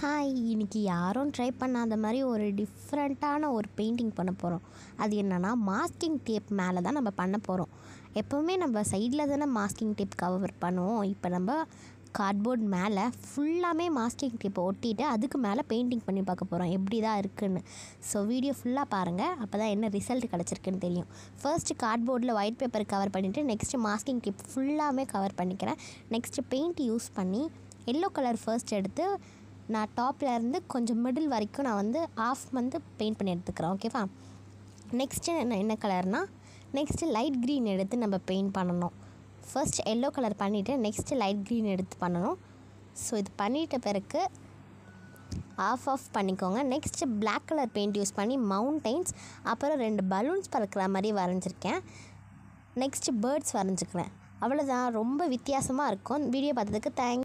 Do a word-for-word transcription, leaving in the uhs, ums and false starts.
Hi, இன்றைக்கி யாரும் try பண்ணாத மாதிரி ஒரு டிஃப்ரெண்ட்டான ஒரு பெயிண்டிங் பண்ண போகிறோம். அது என்னென்னா மாஸ்கிங் டேப் மேலே தான் நம்ம பண்ண போகிறோம். எப்போவுமே நம்ம சைடில் தானே மாஸ்கிங் டேப் கவர் பண்ணுவோம். இப்போ நம்ம கார்ட்போர்ட் மேலே ஃபுல்லாமே மாஸ்கிங் டேப்பை ஒட்டிட்டு அதுக்கு மேலே பெயிண்டிங் பண்ணி பார்க்க போகிறோம் எப்படி தான் இருக்குதுன்னு. ஸோ வீடியோ ஃபுல்லாக பாருங்கள், அப்போ தான் என்ன ரிசல்ட் கிடச்சிருக்குன்னு தெரியும். ஃபர்ஸ்ட்டு கார்ட்போர்டில் ஒயிட் பேப்பர் கவர் பண்ணிவிட்டு நெக்ஸ்ட்டு மாஸ்கிங் டேப் ஃபுல்லாமே கவர் பண்ணிக்கிறேன். நெக்ஸ்ட்டு பெயிண்ட் யூஸ் பண்ணி எல்லோ கலர் ஃபர்ஸ்ட் எடுத்து நான் டாப்பில் இருந்து கொஞ்சம் மிடில் வரைக்கும் நான் வந்து ஆஃப் வந்து பெயிண்ட் பண்ணி எடுத்துக்கிறேன். ஓகேவா? நெக்ஸ்ட்டு என்ன என்ன கலர்னால் நெக்ஸ்ட்டு லைட் க்ரீன் எடுத்து நம்ம பெயிண்ட் பண்ணணும். ஃபர்ஸ்ட் எல்லோ கலர் பண்ணிவிட்டு நெக்ஸ்ட்டு லைட் க்ரீன் எடுத்து பண்ணணும். ஸோ இது பண்ணிட்ட பிறகு ஆஃப் ஆஃப் பண்ணிக்கோங்க. Next black colour paint use பண்ணி மவுண்டெயின்ஸ் அப்புறம் ரெண்டு பலூன்ஸ் பறக்கிற மாதிரி வரைஞ்சிருக்கேன். நெக்ஸ்ட்டு பேர்ட்ஸ் வரைஞ்சிக்கிறேன். அவ்வளோதான். ரொம்ப வித்தியாசமாக இருக்கும். வீடியோ பார்த்ததுக்கு தேங்க்ஸ்.